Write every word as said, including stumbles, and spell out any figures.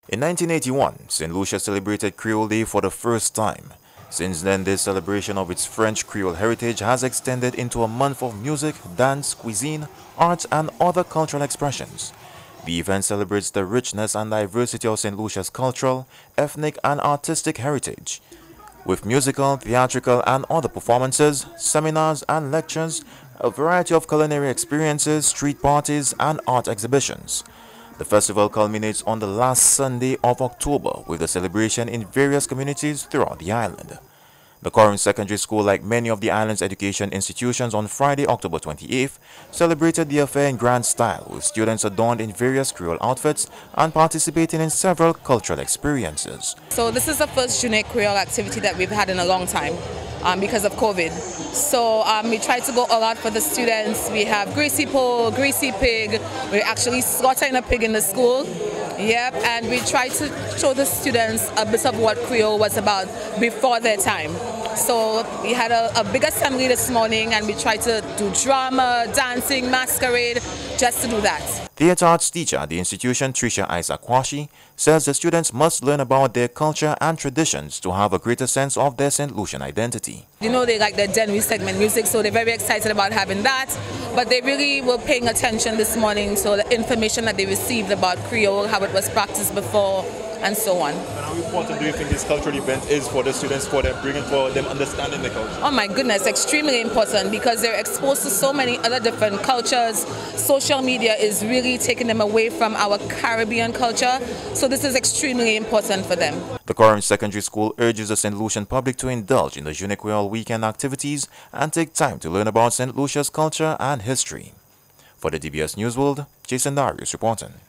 In nineteen eighty-one, Saint Lucia celebrated Creole Day for the first time. Since then, this celebration of its French Creole heritage has extended into a month of music, dance, cuisine, arts, and other cultural expressions. The event celebrates the richness and diversity of Saint Lucia's cultural, ethnic, and artistic heritage. With musical, theatrical, and other performances, seminars and lectures, a variety of culinary experiences, street parties, and art exhibitions. The festival culminates on the last Sunday of October with the celebration in various communities throughout the island. The Corinth Secondary School, like many of the island's education institutions on Friday, October twenty-eighth, celebrated the affair in grand style, with students adorned in various Creole outfits and participating in several cultural experiences. So this is the first Jounen Creole activity that we've had in a long time um, because of COVID. So um, we try to go all out for the students. We have greasy pole, greasy pig. We're actually slaughtering a pig in the school. Yep, and we try to show the students a bit of what Creole was about before their time. So we had a, a big assembly this morning and we tried to do drama, dancing, masquerade, just to do that. Theatre arts teacher at the institution, Tricia Isaac-Kwashi, says the students must learn about their culture and traditions to have a greater sense of their Saint Lucian identity. You know, they like the Denry segment music, so they're very excited about having that. But they really were paying attention this morning, so the information that they received about Creole, how it was practiced before, and so on. And how important do you think this cultural event is for the students, for them bringing, for them understanding the culture? Oh my goodness, extremely important because they're exposed to so many other different cultures. Social media is really taking them away from our Caribbean culture, so this is extremely important for them. The Corinth Secondary School urges the Saint Lucian public to indulge in the Jounen Kweyol weekend activities and take time to learn about Saint Lucia's culture and history. For the D B S News World, Jason Darius reporting.